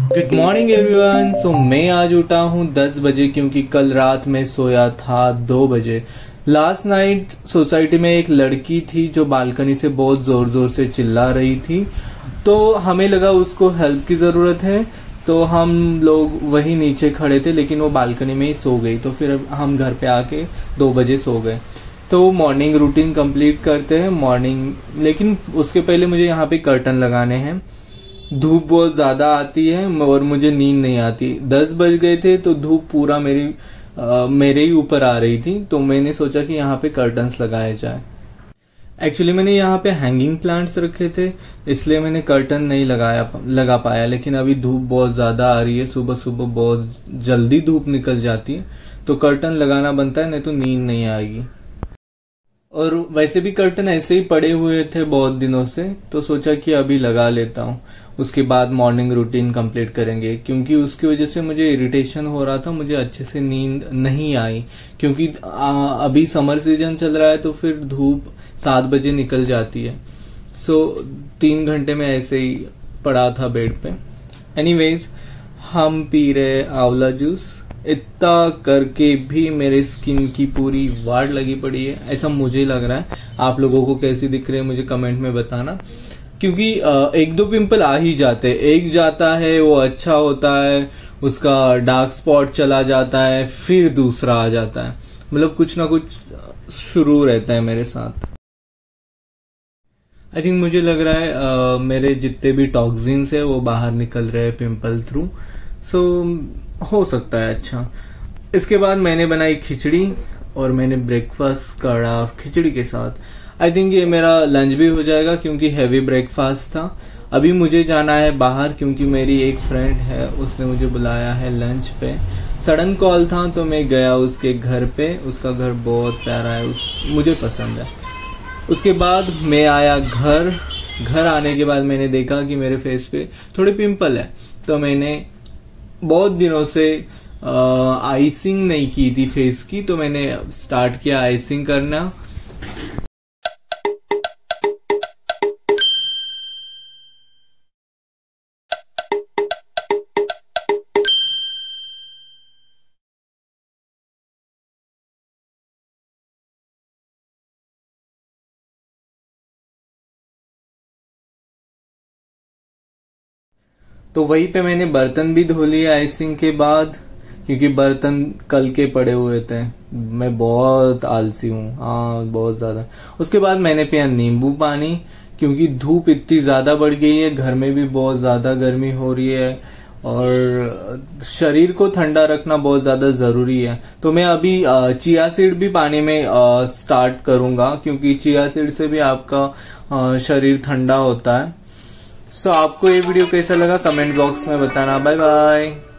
Good morning everyone. सो मैं आज उठा हूँ 10 बजे क्योंकि कल रात में सोया था 2 बजे। लास्ट नाइट सोसाइटी में एक लड़की थी जो बालकनी से बहुत ज़ोर ज़ोर से चिल्ला रही थी, तो हमें लगा उसको हेल्प की ज़रूरत है, तो हम लोग वही नीचे खड़े थे, लेकिन वो बालकनी में ही सो गई। तो फिर हम घर पे आके 2 बजे सो गए। तो मॉर्निंग रूटीन कंप्लीट करते हैं मॉर्निंग, लेकिन उसके पहले मुझे यहाँ पे कर्टन लगाने हैं। धूप बहुत ज़्यादा आती है और मुझे नींद नहीं आती। 10 बज गए थे तो धूप पूरा मेरे ही ऊपर आ रही थी, तो मैंने सोचा कि यहाँ पे कर्टन्स लगाए जाए। एक्चुअली मैंने यहाँ पे हैंगिंग प्लांट्स रखे थे, इसलिए मैंने कर्टन नहीं लगा पाया। लेकिन अभी धूप बहुत ज़्यादा आ रही है, सुबह सुबह बहुत जल्दी धूप निकल जाती है, तो कर्टन लगाना बनता है, नहीं तो नींद नहीं आएगी। और वैसे भी कर्टन ऐसे ही पड़े हुए थे बहुत दिनों से, तो सोचा कि अभी लगा लेता हूँ, उसके बाद मॉर्निंग रूटीन कंप्लीट करेंगे। क्योंकि उसकी वजह से मुझे इरिटेशन हो रहा था, मुझे अच्छे से नींद नहीं आई, क्योंकि अभी समर सीजन चल रहा है, तो फिर धूप 7 बजे निकल जाती है। सो 3 घंटे में ऐसे ही पड़ा था बेड पे। एनीवेज, हम पी रहे आंवला जूस। इतना करके भी मेरे स्किन की पूरी वाट लगी पड़ी है, ऐसा मुझे लग रहा है। आप लोगों को कैसी दिख रही है मुझे कमेंट में बताना, क्योंकि 1-2 पिंपल आ ही जाते हैं। एक जाता है वो अच्छा होता है, उसका डार्क स्पॉट चला जाता है, फिर दूसरा आ जाता है। मतलब कुछ ना कुछ शुरू रहता है मेरे साथ। आई थिंक मुझे लग रहा है मेरे जितने भी टॉक्सिन्स है वो बाहर निकल रहे हैं पिंपल थ्रू। सो हो सकता है अच्छा। इसके बाद मैंने बनाई खिचड़ी और मैंने ब्रेकफास्ट करा खिचड़ी के साथ। आई थिंक ये मेरा लंच भी हो जाएगा, क्योंकि हैवी ब्रेकफास्ट था। अभी मुझे जाना है बाहर, क्योंकि मेरी एक फ्रेंड है, उसने मुझे बुलाया है लंच पे। सडन कॉल था तो मैं गया उसके घर पे। उसका घर बहुत प्यारा है, मुझे पसंद है। उसके बाद मैं आया घर आने के बाद मैंने देखा कि मेरे फेस पे थोड़े पिंपल है, तो मैंने बहुत दिनों से आइसिंग नहीं की थी फेस की, तो मैंने स्टार्ट किया आइसिंग करना। तो वहीं पे मैंने बर्तन भी धो लिए आइसिंग के बाद, क्योंकि बर्तन कल के पड़े हुए थे। मैं बहुत आलसी हूँ, हाँ बहुत ज़्यादा। उसके बाद मैंने पिया नींबू पानी, क्योंकि धूप इतनी ज़्यादा बढ़ गई है, घर में भी बहुत ज़्यादा गर्मी हो रही है और शरीर को ठंडा रखना बहुत ज़्यादा ज़रूरी है। तो मैं अभी चिया सीड भी पानी में स्टार्ट करूँगा, क्योंकि चिया सीड से भी आपका शरीर ठंडा होता है। सो आपको ये वीडियो कैसा लगा कमेंट बॉक्स में बताना। Bye bye.